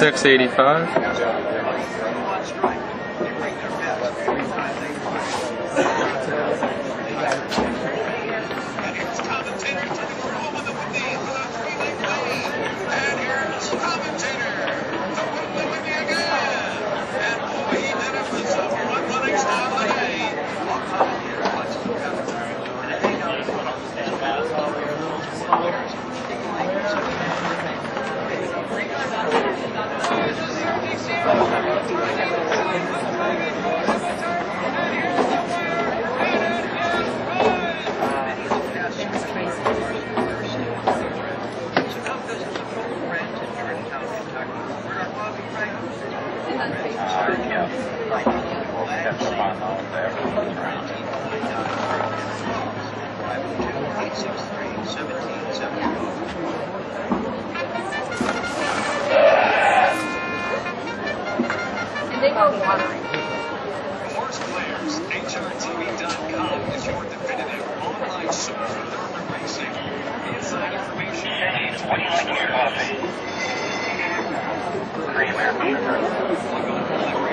$685. They go watering. Horse Players, HRTV.com is your definitive online source for thoroughbred racing. Inside information and 21-year coffee. Creamer.